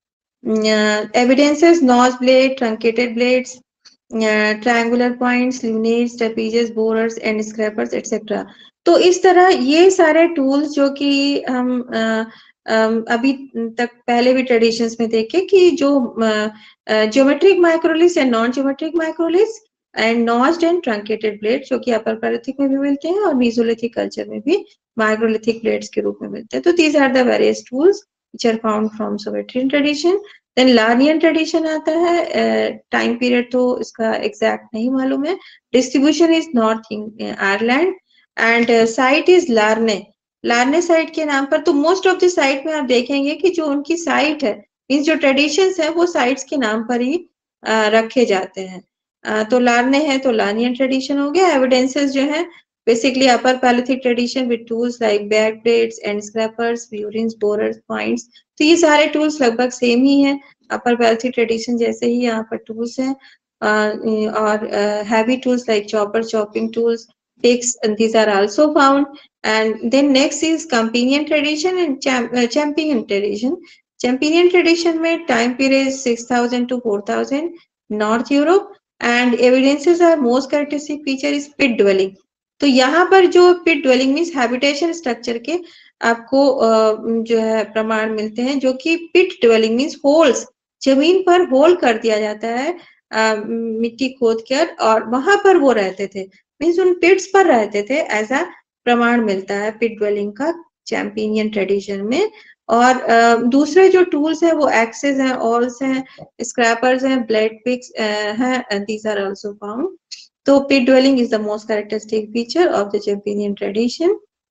Evidences notch blade, truncated blades, triangular points, lunates, trapezes, borers and scrapers etcetera. तो इस तरह ये सारे टूल्स जो कि हम uh, um, अभी तक पहले भी ट्रेडिशंस में देखे कि जो geometric microliths and non geometric microliths and notched and truncated blade जो कि अपर पैलेथिक में भी मिलते हैं और मेसोलिथिक कल्चर में भी माइक्रोलिथिक ब्लेड्स के रूप में मिलते हैं। तो these are the various tools which are found from Sauveterrian tradition. Then Larnian tradition आता है, टाइम uh, पीरियड तो इसका एग्जैक्ट नहीं मालूम है। Distribution is north Ireland and site is Larne, Larne site के नाम पर। तो मोस्ट ऑफ द साइट में आप देखेंगे कि जो उनकी साइट है, मीन्स जो ट्रेडिशंस है वो साइट्स के नाम पर ही uh, रखे जाते हैं। uh, तो लार्ने है तो लार्नियन ट्रेडिशन हो गया। एविडेंसेस जो है basically upper Paleolithic tradition with tools like back plates and scrapers, burins, borers, points। तो ये सारे टूल्स लगभग सेम ही हैं, अपर पैलेथिक ट्रेडिशन जैसे ही यहाँ पर टूल्स हैं। और heavy tools like chopper, chopping tools, picks, and these are also found। And then next is Campanian tradition and Champenian tradition। Champenian tradition में time period is six thousand to four thousand North Europe and evidences are most characteristic feature is pit dwelling। तो यहाँ पर जो pit dwelling means habitation structure के आपको जो है प्रमाण मिलते हैं, जो कि पिट ड्वेलिंग मीन्स होल्स, जमीन पर होल कर दिया जाता है आ, मिट्टी खोद कर और वहां पर वो रहते थे, मीन्स उन पिट्स पर रहते थे, ऐसा प्रमाण मिलता है पिट ड्वेलिंग का चैंपियन ट्रेडिशन में। और आ, दूसरे जो टूल्स है वो एक्सेस हैं, ऑल्स हैं, स्क्रैपर्स हैं, ब्लेड पिक्स हैं, these are also found. So pit dwelling is the most characteristic feature of the Champenian tradition.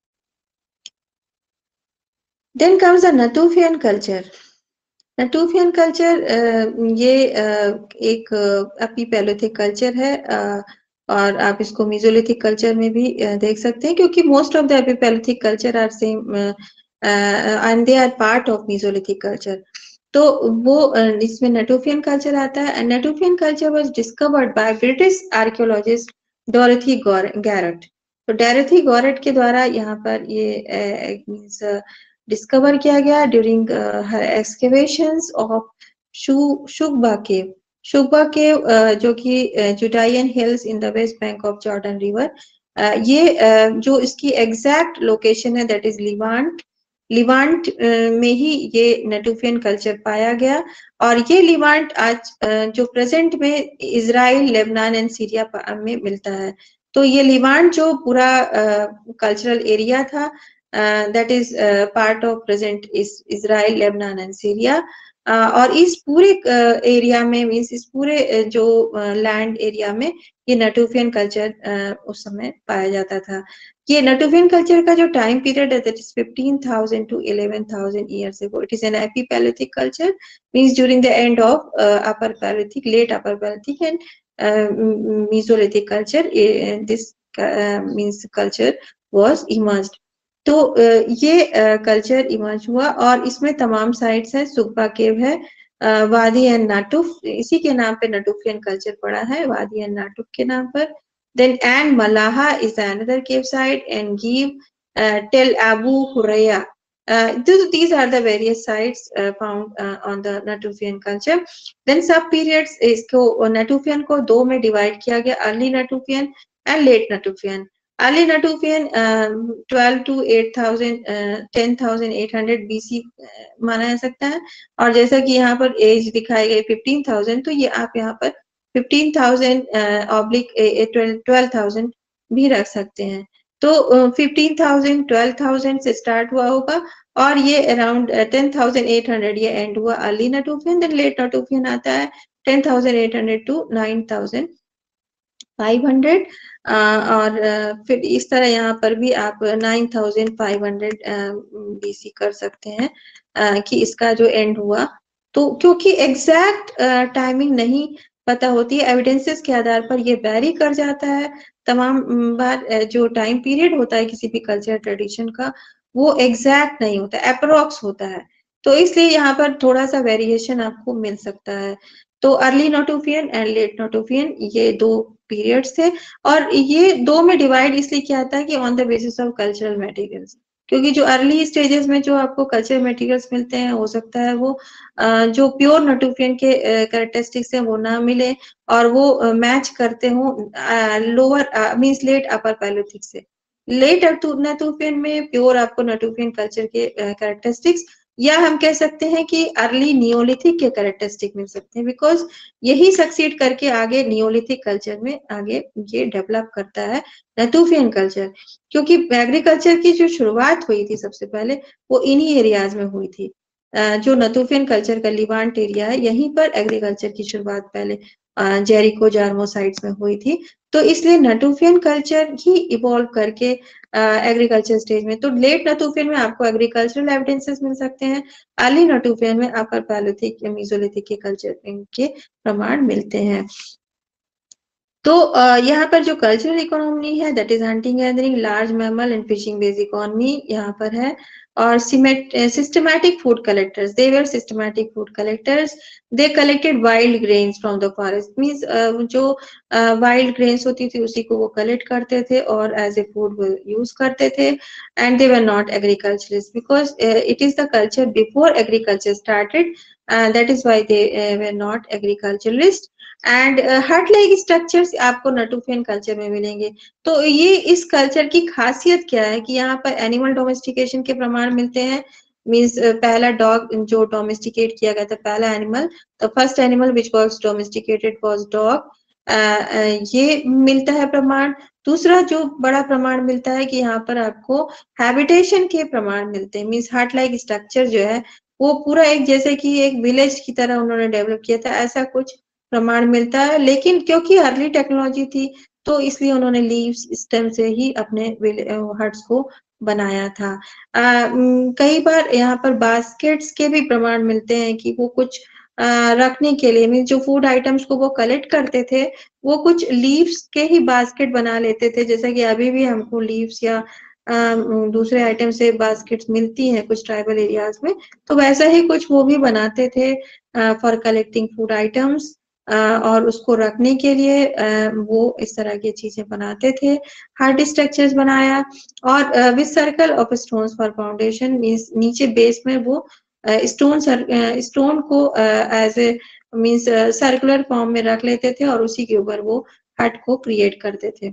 Then comes the Natufian culture. Natufian culture uh, ये uh, एक एपीपैलोथिक कल्चर है, uh, और आप इसको मीजोलिथिक कल्चर में भी uh, देख सकते हैं, क्योंकि most of the Epipalaeolithic culture are same and they are part of Mesolithic culture. तो वो इसमें नेटोफियन कल्चर आता है। And Natufian culture was discovered by British archaeologist Dorothy Garrod. तो डोरथी गैरेट के द्वारा यहाँ पर ये मींस डिस्कवर किया गया during her excavations of Shuqba cave. Shuqba cave जो कि Judaean hills in the West Bank of Jordan river, ये जो इसकी एग्जैक्ट लोकेशन है दैट इज लिवांट। लिवांट में ही ये नेटुफियन कल्चर पाया गया, और ये लिवांट आज जो प्रेजेंट में इजराइल, लेबनान एंड सीरिया में मिलता है। तो ये लिवांट जो पूरा कल्चरल एरिया था that is part of present इस इजराइल, लेबनान एंड सीरिया। और इस पूरे एरिया में मीन्स इस पूरे जो लैंड एरिया में ये नेटुफियन कल्चर उस समय पाया जाता था। ये नेटुफियन कल्चर का जो टाइम पीरियड है that is fifteen thousand to eleven thousand years ago। It is an epipaleolithic culture, means during the end of uh, upper Paleolithic, late upper Paleolithic and uh, Mesolithic culture, uh, this uh, means culture was emerged। तो uh, ये culture uh, emerge हुआ और इसमें तमाम sites है, सुगबा केव है, uh, वादी and नाटुफ, इसी के नाम पे नटुफियन कल्चर पड़ा है, वादी एंड नाटुफ के नाम पर। Then and Malaha is another cave site, and give uh, Tel Abu Huraya। Uh, th these are the various sites uh, found uh, on the Natufian culture। Then sub periods इसको Natufian को दो में divide किया गया, early Natufian and late Natufian। early Natufian uh, twelve to eight thousand uh, ten thousand eight hundred B C uh, माना जा सकता है, और जैसा कि यहाँ पर एज दिखाई गई fifteen thousand, तो ये आप यहाँ पर fifteen thousand oblique twelve thousand भी रख सकते हैं। तो uh, fifteen thousand twelve thousand से स्टार्ट हुआ होगा और ये around uh, ten thousand eight hundred ये एंड हुआ early Natufian. Then late Natufian आता है ten thousand eight hundred to nine thousand five hundred। uh, और uh, फिर इस तरह यहाँ पर भी आप nine thousand five hundred BC कर सकते हैं uh, कि इसका जो एंड हुआ। तो क्योंकि एग्जैक्ट टाइमिंग uh, नहीं पता होती है, एविडेंसेस के आधार पर ये वेरी कर जाता है। तमाम बार जो टाइम पीरियड होता है किसी भी कल्चर ट्रेडिशन का वो एग्जैक्ट नहीं होता, अप्रोक्स होता है, तो इसलिए यहाँ पर थोड़ा सा वेरिएशन आपको मिल सकता है। तो early Natufian and late Natufian ये दो पीरियड्स थे, और ये दो में डिवाइड इसलिए किया था कि on the basis of cultural materials, क्योंकि जो अर्ली स्टेजेस में जो आपको कल्चरल मटेरियल्स मिलते हैं हो सकता है वो जो प्योर नोटोफियन के कैरेक्टरिस्टिक्स हैं वो ना मिले, और वो मैच करते हो lower means late upper Palaeolithic से। लेट नटोफियन में प्योर आपको नटोफियन कल्चर के कैरेक्टरिस्टिक्स, या हम कह सकते हैं कि अर्ली नियोलिथिक के कैरेक्टरिस्टिक मिल सकते हैं, बिकॉज यही सक्सीड करके आगे नियोलिथिक कल्चर में आगे ये डेवलप करता है नटोफियन कल्चर, क्योंकि एग्रीकल्चर की जो शुरुआत हुई थी सबसे पहले वो इन्हीं एरियाज में हुई थी। जो नटोफियन कल्चर का लिवांट एरिया है, यहीं पर एग्रीकल्चर की शुरुआत पहले जेरिको जार्मो साइट्स में हुई थी। तो इसलिए नटोफियन कल्चर ही इवॉल्व करके एग्रीकल्चर स्टेज में, तो लेट नटोफियन में आपको एग्रीकल्चरल एविडेंसेस मिल सकते हैं, अर्ली नटोफियन में अपर पैलोथिक या मेसोलिथिक के कल्चर के प्रमाण मिलते हैं। तो यहाँ पर जो कल्चरल इकोनॉमी है that is hunting gathering large mammal and fishing based economy यहाँ पर है, और systematic food collectors, they were systematic food collectors, they collected wild grains from the forest, means जो वाइल्ड uh, ग्रेन्स होती थी उसी को वो कलेक्ट करते थे और एज ए फूड वो यूज करते थे, and they were not agriculturist because it is the culture before agriculture started, that is why they were not agriculturist. And hut like structures आपको नटोफियन कल्चर में मिलेंगे। तो ये इस कल्चर की खासियत क्या है कि यहाँ पर एनिमल डोमेस्टिकेशन के प्रमाण मिलते हैं, मीन्स uh, पहला डॉग जो डोमेस्टिकेट किया गया था, पहला animal, the first animal which was domesticated was dog, ये मिलता है प्रमाण। दूसरा जो बड़ा प्रमाण मिलता है कि यहाँ पर आपको हैबिटेशन के प्रमाण मिलते हैं, मीन्स हट लाइक स्ट्रक्चर जो है वो पूरा एक जैसे कि एक विलेज की तरह उन्होंने डेवलप किया था, ऐसा कुछ प्रमाण मिलता है। लेकिन क्योंकि अर्ली टेक्नोलॉजी थी तो इसलिए उन्होंने लीव्स स्टेम से ही अपने हट्स को बनाया था। आ, कई बार यहाँ पर बास्केट्स के भी प्रमाण मिलते हैं कि वो कुछ आ, रखने के लिए, मीन जो फूड आइटम्स को वो कलेक्ट करते थे वो कुछ लीव्स के ही बास्केट बना लेते थे, जैसा कि अभी भी हमको लीव्स या आ, दूसरे आइटम से बास्केट्स मिलती हैं कुछ ट्राइबल एरियाज में, तो वैसा ही कुछ वो भी बनाते थे फॉर कलेक्टिंग फूड आइटम्स, और उसको रखने के लिए वो इस तरह की चीजें बनाते थे। हार्ड स्ट्रक्चर्स बनाया, और with circle of stones for foundation, means नीचे बेस में वो स्टोन स्टोन को as a means circular form में रख लेते थे और उसी के ऊपर वो हट को क्रिएट करते थे।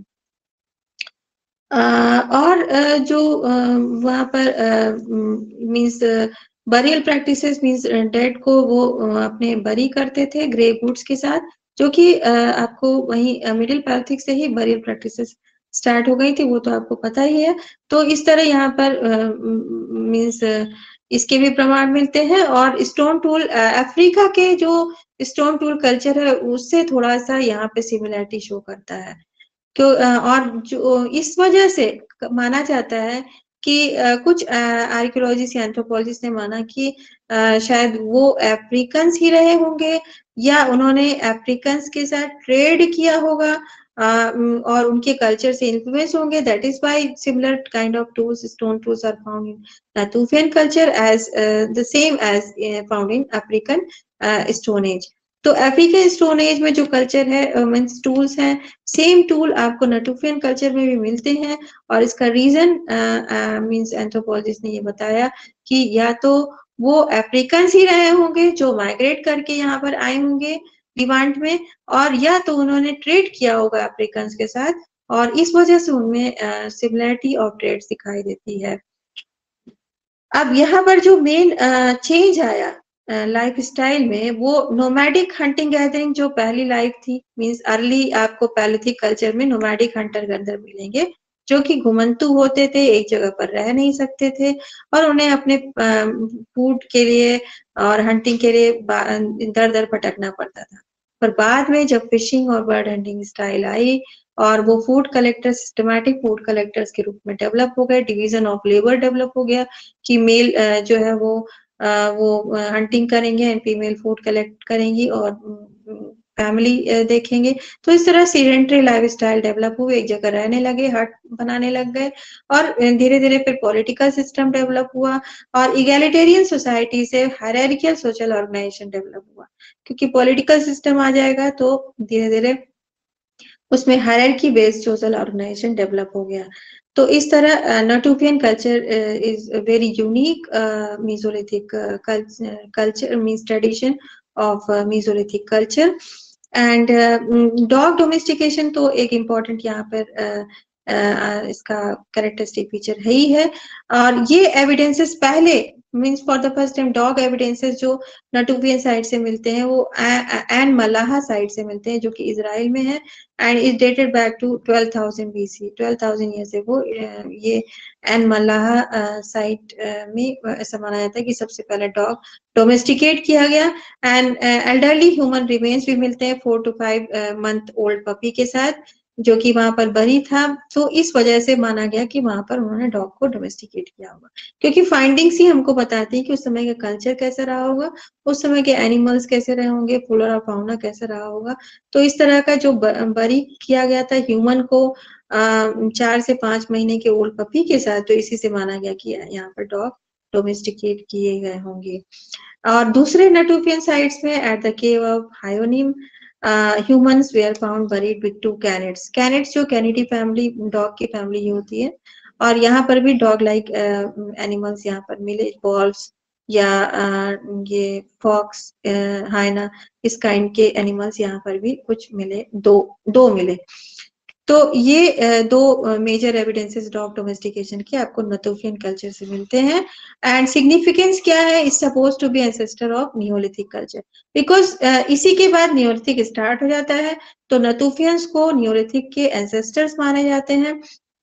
और जो वहां पर means burial practices, means dead को वो अपने बरी करते थे ग्रे वुड्स के साथ, जो कि आपको वही मिडिल पैलोथिक से ही बरियल प्रैक्टिसेस स्टार्ट हो गई थी, वो तो आपको पता ही है। तो इस तरह यहाँ पर मींस इसके भी प्रमाण मिलते हैं। और स्टोन टूल, अफ्रीका के जो स्टोन टूल कल्चर है उससे थोड़ा सा यहाँ पे सिमिलरिटी शो करता है, क्यों, और जो इस वजह से माना जाता है कि कुछ आर्कियोलॉजिस्ट या एंथ्रोपोलॉजिस्ट ने माना कि शायद वो अफ्रीकन्स ही रहे होंगे या उन्होंने अफ्रीकन्स के साथ ट्रेड किया होगा और उनके कल्चर से इन्फ्लुएंस होंगे, that is why similar kind of tools, stone tools are found in Natufian culture as the same as found in African Stone Age. तो अफ्रीकन स्टोन एज में जो कल्चर है मीन्स टूल्स हैं, same tool आपको Natufian culture में भी मिलते हैं। और इसका रीजन मींस एंथ्रोपोलॉजिस्ट ने ये बताया कि या तो वो अफ्रीकन्स ही रहे होंगे जो माइग्रेट करके यहाँ पर आए होंगे लिवांट में, और या तो उन्होंने ट्रेड किया होगा अफ्रीकन्स के साथ, और इस वजह से उनमें सिमिलरिटी ऑफ ट्रेड्स दिखाई देती है। अब यहाँ पर जो मेन चेंज आया लाइफ uh, स्टाइल में, वो नोमैडिक हंटिंग गैदरिंग जो पहली लाइफ थी, मींस अर्ली आपको पैलिथिक कल्चर में नोमैडिक हंटर गैदर मिलेंगे जो कि घुमंतु होते थे, एक जगह पर रह नहीं सकते थे और उन्हें अपने फूड के लिए और हंटिंग के लिए दर दर भटकना पड़ता था। पर बाद में जब फिशिंग और बर्ड हंटिंग स्टाइल आई और वो food collector systematic food collectors के रूप में डेवलप हो गए, डिवीजन ऑफ लेबर डेवलप हो गया कि मेल जो है वो Uh, वो हंटिंग करेंगे एंड फीमेल फूड कलेक्ट करेंगी और फैमिली देखेंगे। तो इस तरह सीडेंट्री लाइफस्टाइल डेवलप हुए, एक जगह रहने लगे, हट बनाने लग गए, और धीरे धीरे फिर पॉलिटिकल सिस्टम डेवलप हुआ, और इगैलिटेरियन सोसाइटी से हायरार्कियल सोशल ऑर्गेनाइजेशन डेवलप हुआ। क्योंकि पॉलिटिकल सिस्टम आ जाएगा तो धीरे धीरे उसमें hierarchy based social organisation develop हो गया। तो इस तरह Natufian culture is very unique Mesolithic culture means tradition of Mesolithic culture. And dog domestication तो एक इम्पॉर्टेंट यहाँ पर uh, uh, इसका कैरेक्टरिस्टिक फीचर है ही है। और ये एविडेंसेस पहले means for the first time dog evidences जो नटुफियन साइड से मिलते हैं वो एन मलाहा साइड से मिलते हैं, जो कि इजराइल में है, and is dated back to twelve thousand BC, twelve thousand year से वो ये एन मलाहा साइट में ऐसा माना जाता है कि सबसे पहले डॉग डोमेस्टिकेट किया गया। एंड एल्डरली ह्यूमन रिमेन्स भी मिलते हैं four to five month old puppy के साथ, जो कि वहां पर बरी था। तो इस वजह से माना गया कि वहां पर उन्होंने डॉग को डोमेस्टिकेट किया होगा, क्योंकि फाइंडिंग्स ही हमको बताती हैं कि उस समय का कल्चर कैसा रहा होगा, उस समय के एनिमल्स कैसे रहे होंगे, फ्लोरा फाउना कैसा रहा होगा। तो इस तरह का जो बरी किया गया था ह्यूमन को आ, चार से पांच महीने के ओल्ड पपी के साथ, तो इसी से माना गया कि यहाँ पर डॉग डोमेस्टिकेट किए गए होंगे। और दूसरे नटुफियन साइट्स में at the cave of Hayonim humans were found buried with two canids. Canids जो कैनिडी फैमिली डॉग की फैमिली होती है, और यहाँ पर भी डॉग लाइक एनिमल्स यहाँ पर मिले, वॉल्व्स या uh, ये फॉक्स हाइना इस काइंड के एनिमल्स यहाँ पर भी कुछ मिले, दो दो मिले। तो ये दो मेजर एविडेंसेस डॉग डोमेस्टिकेशन के आपको नटुफियन कल्चर से मिलते हैं। एंड सिग्निफिकेंस क्या है, is suppose to be ancestor of Neolithic culture, because इसी के बाद नियोलिथिक स्टार्ट हो जाता है, तो नटुफियंस को नियोलिथिक के एंसेस्टर्स माने जाते हैं।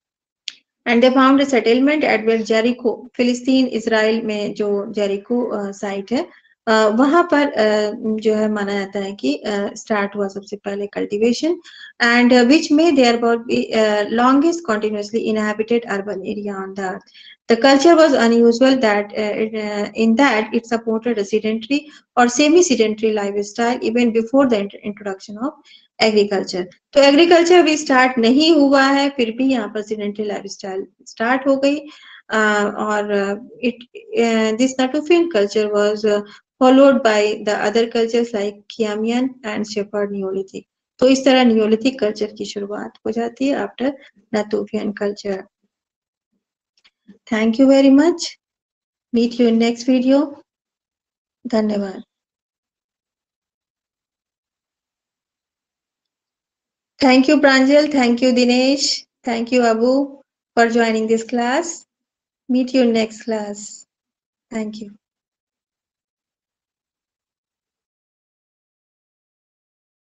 And they found settlement at well Jericho, फिलिस्तीन इसराइल में जो जेरिको साइट है Uh, वहां पर uh, जो है माना जाता है कि स्टार्ट uh, हुआ सबसे पहले कल्टीवेशन, एंड विच में there about be longest continuously inhabited urban area on the earth. The culture was unusual that uh, it, uh, in that it supported a sedentary or semi-sedentary lifestyle even before the introduction of agriculture. तो agriculture भी start नहीं हुआ है, फिर भी यहाँ पर sedentary lifestyle start हो गई। uh, और it this Natufian culture was followed by the other cultures like Khiamian and shepherd Neolithic. तो इस तरह नियोलिथिक कल्चर की शुरुआत हो जाती है after Natufian culture. Thank you very much, meet you in next video. धन्यवाद। Thank you, Pranjal. Thank you, Dinesh. Thank you, Abu, for joining this class. Meet you next class. Thank you.